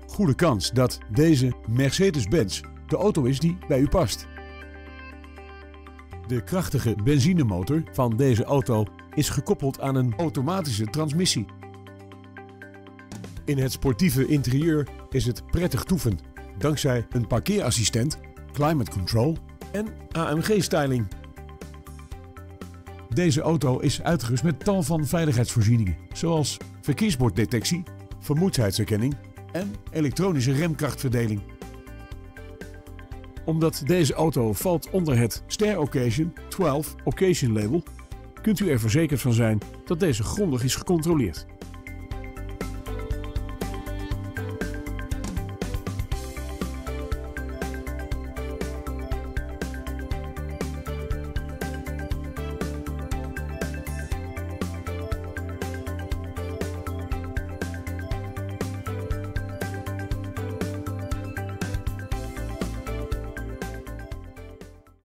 goede kans dat deze Mercedes-Benz de auto is die bij u past. De krachtige benzinemotor van deze auto is gekoppeld aan een automatische transmissie. In het sportieve interieur is het prettig toeven, dankzij een parkeerassistent, climate control en AMG-styling. Deze auto is uitgerust met tal van veiligheidsvoorzieningen, zoals verkeersborddetectie, vermoeidheidsherkenning en elektronische remkrachtverdeling. Omdat deze auto valt onder het Star Occasion 12 Occasion label, kunt u er verzekerd van zijn dat deze grondig is gecontroleerd.